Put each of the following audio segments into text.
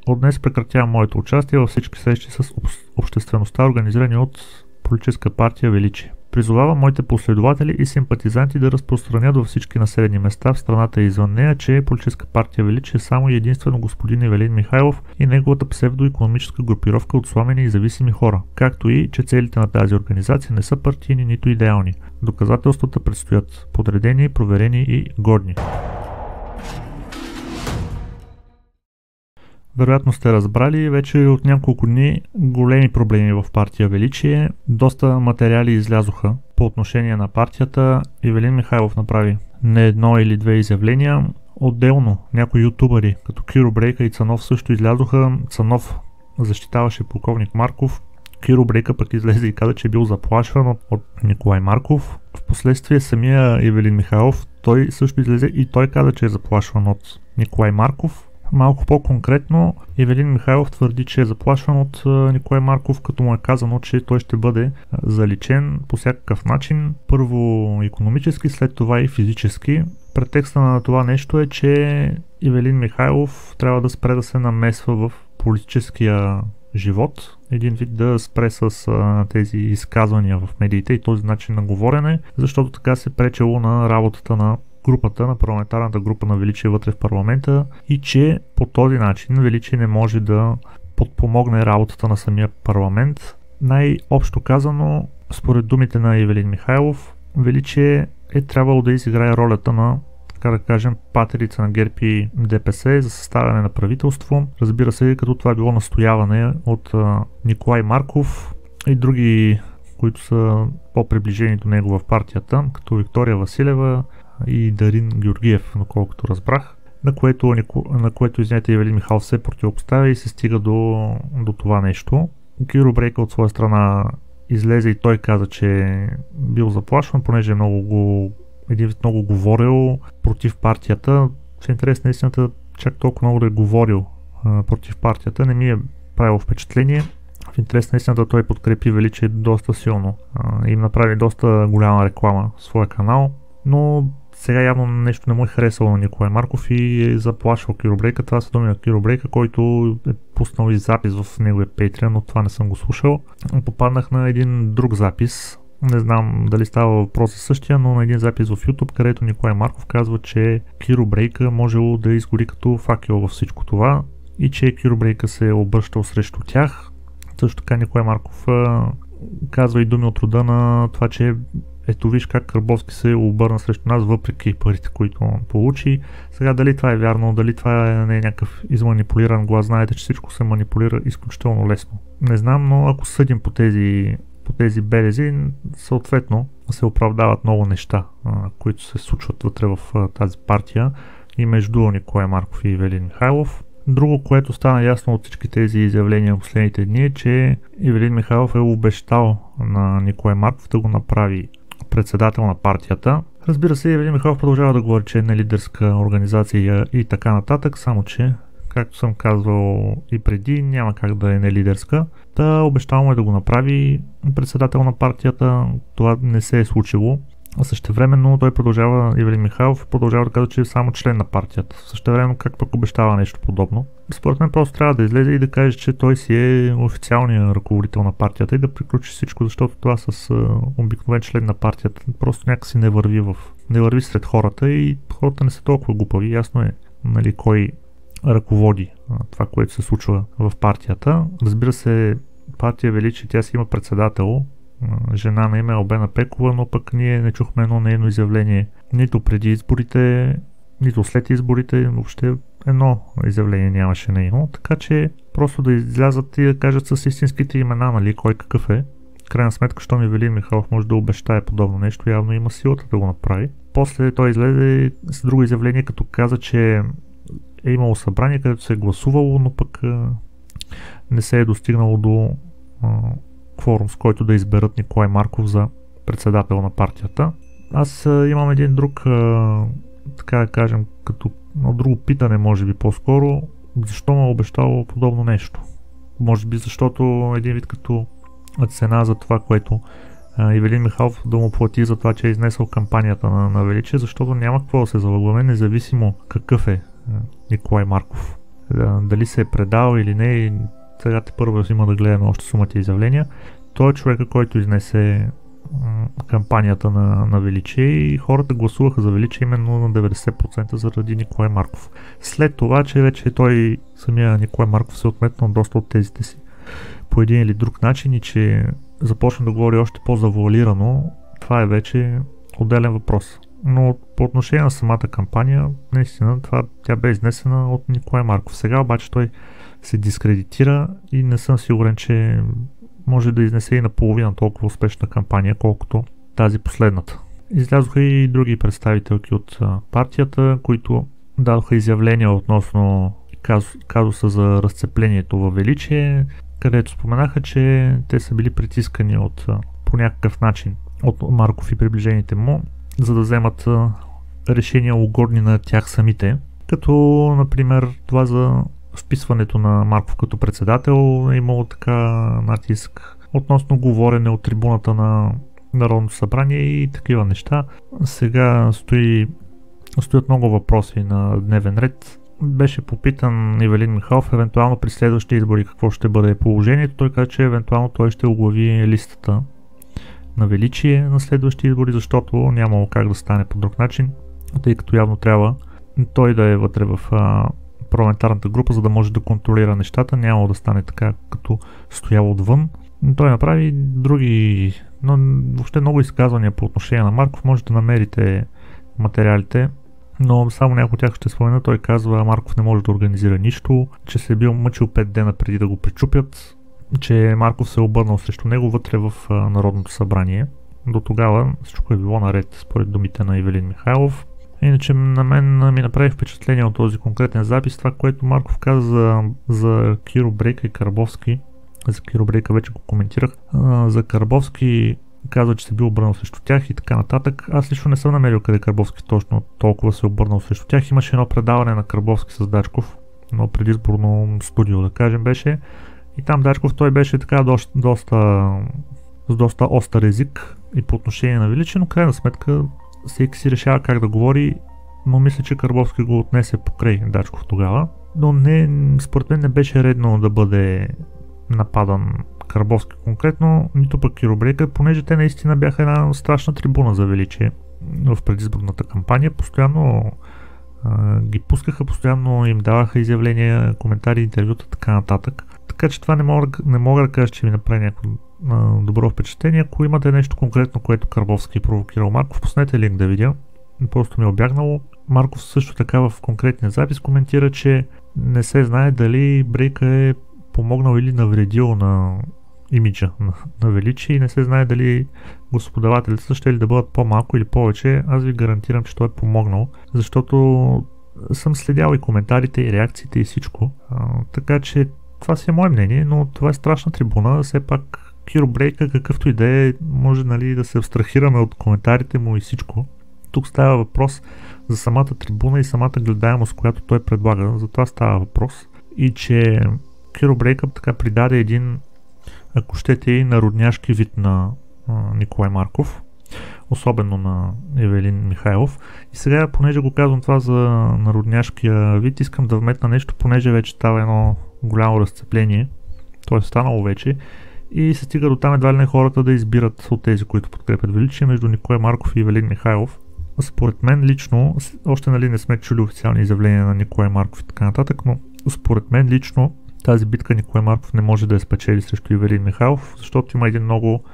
От днес прекратявам моето участие във всички срещи с обществеността, организирани от Политическа партия Величие. Призовавам моите последователи и симпатизанти да разпространят във всички населени места в страната и извън нея, че Политическа партия Величие е само и единствено господин Ивелин Михайлов и неговата псевдоикономическа групировка от сламени и зависими хора, както и, че целите на тази организация не са партийни, нито идеални. Доказателствата предстоят подредени, проверени и годни. Вероятно сте разбрали, вече от няколко дни големи проблеми в партия Величие. Доста материали излязоха по отношение на партията. Ивелин Михайлов направи не едно или две изявления. Отделно някои ютубъри, като Киро Брейка и Цанов също излязоха. Цанов защитаваше полковник Марков. Киро Брейка пък излезе и каза, че е бил заплашван от Николай Марков. Впоследствие самия Ивелин Михайлов, той също излезе и той каза, че е заплашван от Николай Марков. Малко по-конкретно, Ивелин Михайлов твърди, че е заплашван от Николай Марков, като му е казано, че той ще бъде заличен по всякакъв начин. Първо икономически, след това и физически. Претекста на това нещо е, че Ивелин Михайлов трябва да спре да се намесва в политическия живот. Един вид да спре с тези изказвания в медиите и този начин на говорене, защото така се пречело на работата на групата, на парламентарната група на Величие вътре в парламента и че по този начин Величие не може да подпомогне работата на самия парламент. Най-общо казано, според думите на Ивелин Михайлов, Величие е трябвало да изиграе ролята на, така да кажем, патерица на ГЕРБ и ДПС за съставяне на правителство. Разбира се, като това е било настояване от Николай Марков и други, които са по-приближени до него в партията, като Виктория Василева и Дарин Георгиев, наколкото разбрах, на което извинете, Ивелин Михайлов се противопоставя и се стига до това нещо. Киро Брейка от своя страна излезе и той каза, че е бил заплашван, понеже е много говорил против партията. В интерес на истината, чак толкова много да е говорил против партията, не ми е правило впечатление. В интерес на истината той подкрепи Величие доста силно. Им направи доста голяма реклама в своя канал, но сега явно нещо не му е харесало на Николай Марков и е заплашвал Киро Брейка. Това са думи на Киро Брейка, който е пуснал и запис в неговия Patreon, но това не съм го слушал. Попаднах на един друг запис, не знам дали става въпрос за същия, но на един запис в YouTube, където Николай Марков казва, че Киро Брейка можело да изгори като факел във всичко това и че Киро Брейка се е обръщал срещу тях. Също така Николай Марков казва и думи от рода на това, че ето виж как Карбовски се обърна срещу нас, въпреки парите, които он получи. Сега дали това е вярно, дали това не е някакъв изманипулиран глас, знаете, че всичко се манипулира изключително лесно. Не знам, но ако съдим по тези белези, съответно се оправдават много неща, които се случват вътре в тази партия и между Николай Марков и Ивелин Михайлов. Друго, което стана ясно от всички тези изявления в последните дни е, че Ивелин Михайлов е обещал на Николай Марков да го направи председател на партията. Разбира се, Ивелин Михайлов продължава да говори, че е нелидерска организация и така нататък, само че, както съм казвал и преди, няма как да е нелидерска. Та обещал му е да го направи председател на партията, това не се е случило. А същевременно той Ивелин Михайлов продължава да казва, че е само член на партията. Същевременно как пък обещава нещо подобно. Според мен просто трябва да излезе и да каже, че той си е официалният ръководител на партията и да приключи всичко, защото това с обикновен член на партията просто някакси не върви сред хората и хората не са толкова глупави. Ясно е, нали, кой ръководи това, което се случва в партията. Разбира се, партия Величие, тя си има председател, жена на име Албена Пекова, но пък ние не чухме едно нейно изявление нито преди изборите, нито след изборите, въобще едно изявление нямаше нейно, така че просто да излязат и да кажат с истинските имена, нали, кой какъв е. В крайна сметка, щом Ивелин Михайлов може да обещае подобно нещо, явно има силата да го направи. После той излезе с друго изявление, като каза, че е имало събрание, където се е гласувало, но пък не се е достигнало до кворум, с който да изберат Николай Марков за председател на партията. Аз имам един друг, така да кажем, като друго питане, може би по-скоро, защо ме е обещало подобно нещо. Може би защото един вид като цена за това, което Ивелин Михайлов да му плати за това, че е изнесъл кампанията на Величие, защото няма какво да се залъгваме, независимо какъв е Николай Марков. дали се е предал или не, сега те първо има да гледаме още сумата изявления. Той е човека, който изнесе кампанията на Величие и хората гласуваха за Величие именно на 90% заради Николай Марков. След това, че вече той, самия Николай Марков, се отметнал доста от тезите си по един или друг начин и че започна да говори още по-завуалирано, това е вече отделен въпрос. Но по отношение на самата кампания, наистина тя бе изнесена от Николай Марков. Сега обаче той се дискредитира и не съм сигурен, че може да изнесе и наполовина толкова успешна кампания, колкото тази последната. Излязоха и други представителки от партията, които дадоха изявления относно казуса за разцеплението във Величие, където споменаха, че те са били притискани по някакъв начин от Марков и приближените му, за да вземат решения угодни на тях самите. Като, например, това за вписването на Марков като председател е имало така натиск относно говорене от трибуната на Народното събрание и такива неща. Сега стоят много въпроси на дневен ред. Беше попитан Ивелин Михайлов евентуално при следващите избори какво ще бъде положението. Той каза, че евентуално той ще оглави листата на Величие на следващите избори, защото нямало как да стане по друг начин, тъй като явно трябва той да е вътре в парламентарната група, за да може да контролира нещата. Нямало да стане така, като стоял отвън. Той направи други, но въобще много изказвания по отношение на Марков. Може да намерите материалите, но само някой от тях ще спомена. Той казва, Марков не може да организира нищо, че се е бил мъчил 5 дена преди да го пречупят, че Марков се е обърнал срещу него вътре в Народното събрание. До тогава всичко е било наред, според думите на Ивелин Михайлов. Иначе на мен ми направи впечатление от този конкретен запис, това, което Марков каза за Киро Брейка и Карбовски. За Киро Брейка вече го коментирах. За Карбовски казва, че се бил обърнал срещу тях и така нататък. Аз лично не съм намерил къде Карбовски точно толкова се обърнал срещу тях. Имаше едно предаване на Карбовски с Дачков, едно предизборно студио, да кажем, беше. И там Дачков той беше така с доста остър език и по отношение на Величие, но крайна сметка всеки си решава как да говори, но мисля, че Карбовски го отнесе покрай Дачков тогава. Но според мен не беше редно да бъде нападан Карбовски конкретно, нито пък Киро Брейка, понеже те наистина бяха една страшна трибуна за Величие в предизборната кампания. Постоянно ги пускаха, постоянно им даваха изявления, коментари, интервюта, така нататък. Така че това не мога да кажа, че ви направи някакво добро впечатление. Ако имате нещо конкретно, което Карбовски провокирал Марков, пуснете линк да видя. Просто ми е обягнало. Марков също така в конкретния запис коментира, че не се знае дали Брейка е помогнал или навредил на имиджа на Величие и не се знае дали господавателите ще ли да бъдат по-малко или повече. Аз ви гарантирам, че той е помогнал, защото съм следял и коментарите, и реакциите, и всичко. Така че това си е мое мнение, но това е страшна трибуна. Все пак Киро Брейка, какъвто и да е, може да се абстрахираме от коментарите му и всичко. Тук става въпрос за самата трибуна и самата гледаемост, която той предлага. За това става въпрос. И че Киро Брейка така придаде един, ако щете, и народняшки вид на Николай Марков, особено на Ивелин Михайлов. И сега, понеже го казвам това за народняшкия вид, искам да вметна нещо, понеже вече става едно голямо разцепление, то е станало вече, и се стига до там едва ли не хората да избират от тези, които подкрепят Величие, между Николай Марков и Ивелин Михайлов. Според мен лично, още не сме чули официални изявления на Николай Марков и така нататък, но според мен лично тази битка Николай Марков не може да я спечели срещу Ивелин Михайлов, защото има един много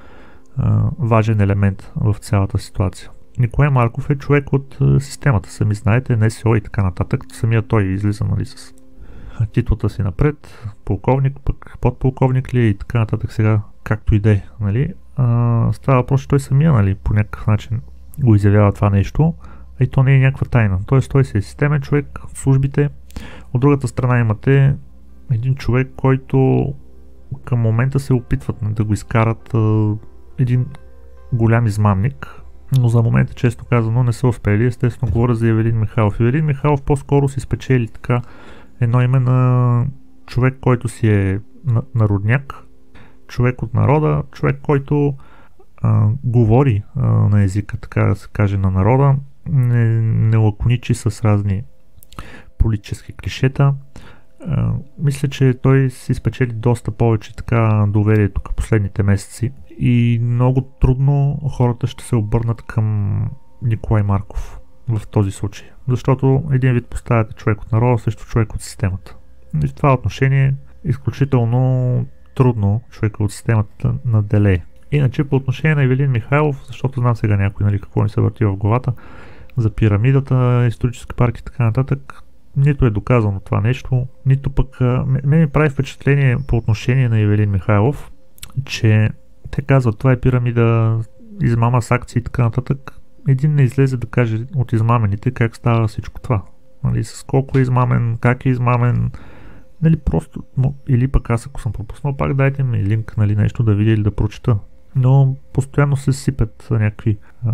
важен елемент в цялата ситуация. Николай Марков е човек от системата, сами знаете, НСО и така нататък. Самия той излиза с титлата си напред, полковник, пък подполковник ли и така нататък, сега както и да е. Става въпрос, че той самия по някакъв начин го изявява това нещо, и то не е някаква тайна. Тоест той си е системен човек в службите. От другата страна имате един човек, който към момента се опитват да го изкарат един голям измамник, но за момента, често казано, не са успели. Естествено говоря за Ивелин Михайлов. Ивелин Михайлов по-скоро си спечели така едно име на човек, който си е народняк, човек от народа, човек, който говори на езика, така да се каже, на народа, не лаконичи с разни политически клишета, Мисля, че той си спечели доста повече така доверие тук последните месеци и много трудно хората ще се обърнат към Николай Марков в този случай. Защото един вид поставяте човек от народа срещу човек от системата. И в това отношение изключително трудно човека от системата наделее. Иначе по отношение на Ивелин Михайлов, защото знам сега някой какво ми се върти в главата, за пирамидата, исторически парки и така нататък, нито е доказано това нещо, нито пък ми прави впечатление по отношение на Ивелин Михайлов, че те казват това е пирамида, измама с акции и така нататък. Един не излезе да каже от измамените как става всичко това. Нали, с колко е измамен, как е измамен, нали, просто, или пък аз ако съм пропуснал, пак дайте ми линк, нали, нещо да видя или да прочета. Но постоянно се сипят някакви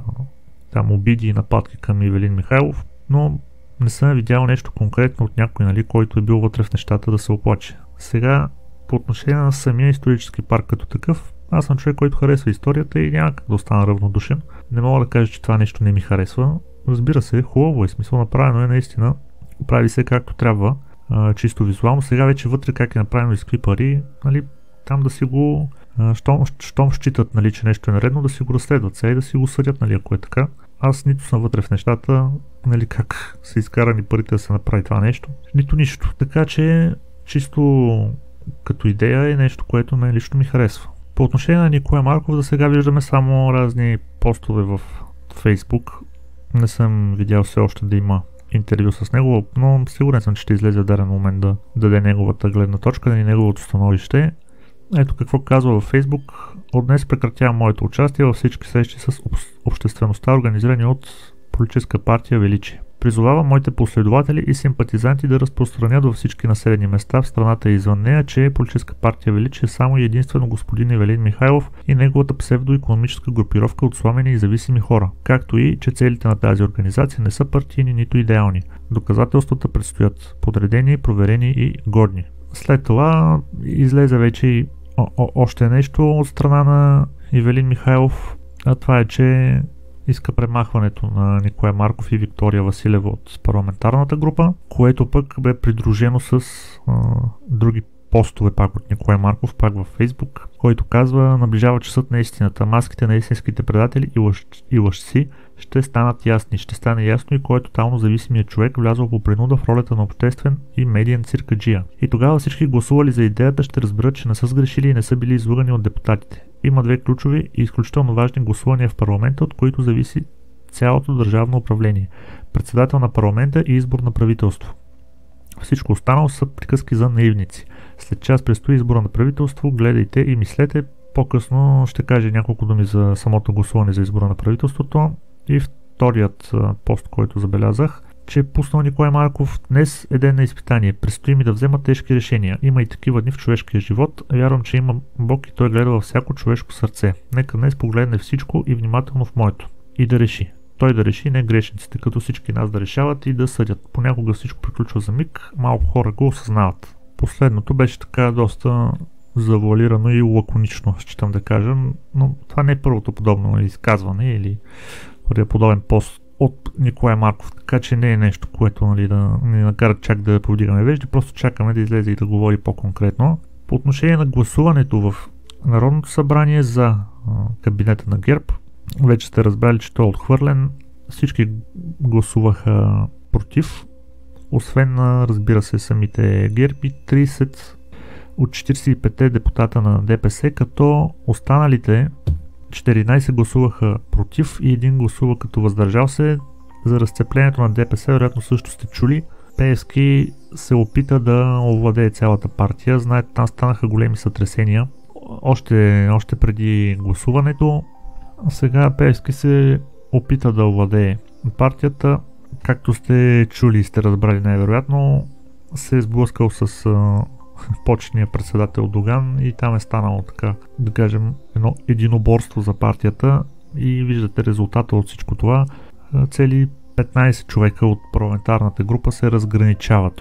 там обиди и нападки към Ивелин Михайлов, но не съм видял нещо конкретно от някой, нали, който е бил вътре в нещата да се оплаче. Сега, по отношение на самия исторически парк като такъв, аз съм човек, който харесва историята и няма как да остана равнодушен. Не мога да кажа, че това нещо не ми харесва. Разбира се, хубаво е, смисъл направено е наистина. Прави се както трябва, чисто визуално. Сега вече вътре как е направено и с какви пари, нали, там да си го, щом считат, нали, че нещо е наредно, да си го разследват сега и да си го съдят, нали, ако е така. Аз нито съм вътре в нещата, нали, как са изкарани парите да се направи това нещо, нито нищо. Така че чисто като идея е нещо, което мен лично ми харесва. По отношение на Николай Марков, за сега виждаме само разни постове в Facebook. Не съм видял все още да има интервю с него, но сигурен съм, че ще излезе в даден момент да даде неговата гледна точка, да ни неговото становище. Ето какво казва във Facebook. От днес прекратявам моето участие във всички срещи с обществеността, организирани от Политическа партия Величие. Призовавам моите последователи и симпатизанти да разпространят във всички населени места в страната и извън нея, че Политическа партия Величие е само и единствено господин Ивелин Михайлов и неговата псевдоекономическа групировка от сламени и зависими хора, както и, че целите на тази организация не са партийни, нито идеални. Доказателствата предстоят подредени, проверени и годни. След това излезе вече и още нещо от страна на Ивелин Михайлов, а това е, че иска премахването на Николай Марков и Виктория Василева от парламентарната група, което пък бе придружено с други постове пак от Николай Марков, пак във Фейсбук, който казва: наближава часът на истината, маските на истинските предатели и лъжци ще станат ясни. Ще стане ясно и кой е тотално зависимият човек, влязъл по принуда в ролята на обществен и медиен циркаджия. И тогава всички гласували за идеята ще разберат, че не са сгрешили и не са били излъгани от депутатите. Има две ключови и изключително важни гласувания в парламента, от които зависи цялото държавно управление. Председател на парламента и избор на правителство. Всичко останало са приказки за наивници. След час предстои избора на правителство, гледайте и мислете. По-късно ще кажа няколко думи за самото гласуване за избора на правителството. И вторият пост, който забелязах, че пуснал Николай Марков: днес е ден на изпитание. Предстои ми да взема тежки решения. Има и такива дни в човешкия живот. Вярвам, че има Бог и той гледа във всяко човешко сърце. Нека днес погледне всичко и внимателно в моето. И да реши. Той да реши, не грешниците, като всички нас да решават и да съдят. Понякога всичко приключва за миг, малко хора го осъзнават. Последното беше така доста завуалирано и лаконично, считам да кажа, но това не е първото подобно изказване или подобен пост от Николай Марков, така че не е нещо, което, нали, да ни накара чак да повдигаме вежди, просто чакаме да излезе и да говори по-конкретно. По отношение на гласуването в Народното събрание за кабинета на ГЕРБ, вече сте разбрали, че той е отхвърлен. Всички гласуваха против, освен, разбира се, самите ГЕРБ и 30 от 45 депутата на ДПС, като останалите 14 гласуваха против и един гласува като въздържал се. За разцеплението на ДПС, вероятно също сте чули. Пеевски се опита да овладее цялата партия. Знаете, там станаха големи сътресения още преди гласуването. Сега Пеевски се опита да овладее партията. Както сте чули и сте разбрали най-вероятно, се е сблъскал с почетния председател Доган и там е станало, така да кажем, едно единоборство за партията и виждате резултата от всичко това. Цели 15 човека от парламентарната група се разграничават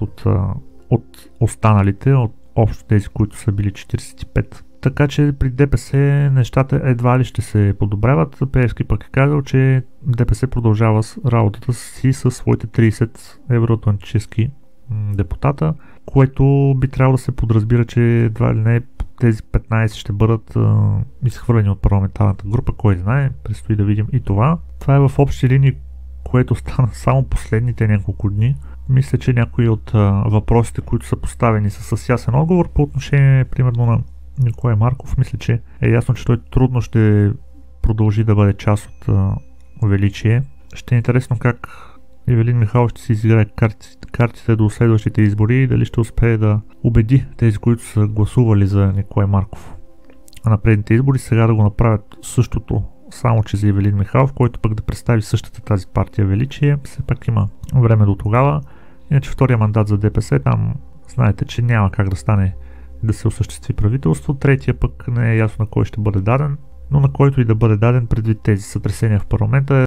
от останалите, от общо тези, които са били 45. Така че при ДПС нещата едва ли ще се подобряват. Пеевски пък е казал, че ДПС продължава с работата си със своите 30 евроатлантически депутата което би трябвало да се подразбира, че едва ли не тези 15 ще бъдат изхвърлени от парламентарната група, кой знае, предстои да видим и това. Това е в общи линии, което стана само последните няколко дни. Мисля, че някои от въпросите, които са поставени са с ясен отговор по отношение, примерно, на Николай Марков. Мисля, че е ясно, че той трудно ще продължи да бъде част от Величие. Ще е интересно как Ивелин Михайлов ще си изиграе картите до следващите избори и дали ще успее да убеди тези, които са гласували за Николай Марков на предните избори, сега да го направят същото, само че за Ивелин Михайлов, който пък да представи същата тази партия Величие. Все пак има време до тогава. Иначе втория мандат за ДПС, там знаете, че няма как да стане да се осъществи правителство. Третия пък не е ясно на кой ще бъде даден, но на който и да бъде даден предвид тези сътресения в парламента